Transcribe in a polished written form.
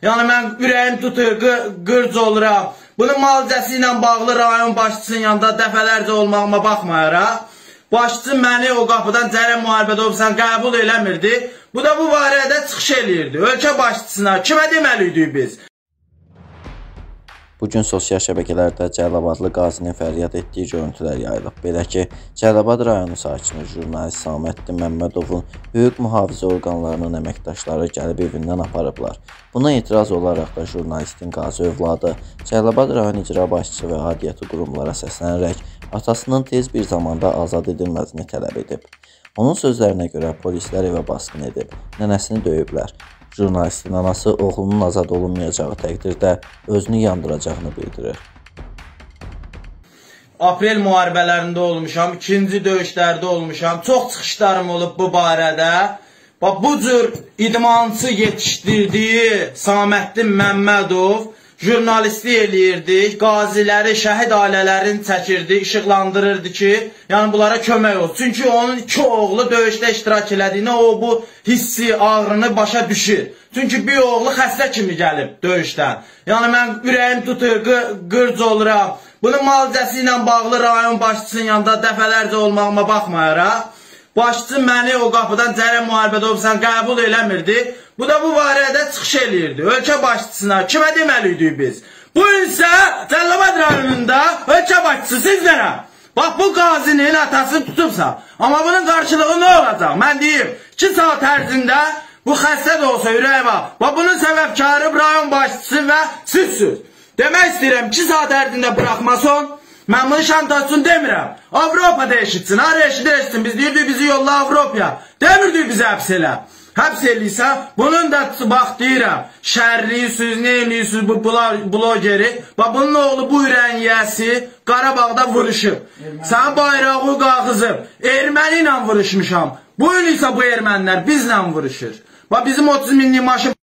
Yəni mən ürəyim tutur, qırc oluram. Bunun müalicəsi ilə bağlı rayon başçısının yanında dəfələrcə olmağıma baxmayaraq, başçı məni o qapıdan Cərəm müharibədə olsan qəbul eləmirdi. Bu da bu barədə çıxış eləyirdi. Ölkə başçısına kimə deməliydik biz? Bugün sosial şəbəkələrdə Cəlilabadlı qazinin fəryad etdiyi görüntülər yayılıb. Belə ki, Cəlilabad rayonu sakini jurnalist Saməddin Məmmədovun hüquq mühafizə orqanlarının əməkdaşları gəlib evindən aparıblar. Buna etiraz olaraq da jurnalistin qazi övladı Cəlilabad rayon icra başçısı və aidiyyatı qurumlara səslənərək atasının tez bir zamanda azad edilməsini tələb edib. Onun sözlərinə görə polislər evə basqın edib, nənəsini döyüblər. Jurnalistin anası oğlunun azad olunmayacağı təqdirdə özünü yandıracağını bildirir. Aprel müharibələrində olmuşam, ikinci döyüşlərdə olmuşam. Çox çıxışlarım olub bu barədə. Bu cür idmançı yetişdirdiyi Saməddin Məmmədov jurnalistlik eləyirdi, qaziləri, şəhid ailələrini çəkirdi, işıqlandırırdı ki, yəni bunlara kömək olsun. Çünki onun 2 oğlu döyüşdə iştirak elədiyinə o bu hissi, ağrını başa düşür. Çünki bir oğlu xəstə kimi gəlib döyüşdən. Yəni mən ürəyim tutur, qırc oluram. Bunun müalicəsi ilə bağlı rayon başçısının yanında dəfələrcə olmağıma baxmayaraq, başçı məni o qapıdan Cərəm müharibədə olsan qəbul eləmirdi. Bu da bu barədə çıxış eləyirdi. Ölkə başçısına kimə deməliydik biz? Bu isə Cəlilabad rayonunda ölkə başçısı sizlərə. Bax bu qazinin atası tutubsa. Amma bunun qarşılığı nə olacaq? Mən deyim 2 saat ərzində bu xəstə də olsa ürəyə bax. Bax bunun səbəbkarı rayon başçısı və sizsiniz. Demək istəyirəm 2 saat ərzində buraxmasın. Mən bunu şantajsın demirəm. Avropada eşitsin, haraya eşitsin. Biz deyirdik bizi yolla Avropaya. Demirdik bizi həbs elə. Həbs eləyirsə, bunun da bax deyirəm, şərliyisiz, neyliyisiz bu blogeri, bax bunun oğlu bu ürəyin yiyəsi Qarabağda vuruşub. Sən bayrağı qalxızıb, erməni ilə vuruşmuşam. Bu gün isə bu ermənilər bizlə vuruşur. Bax bizim 30 minlik maşın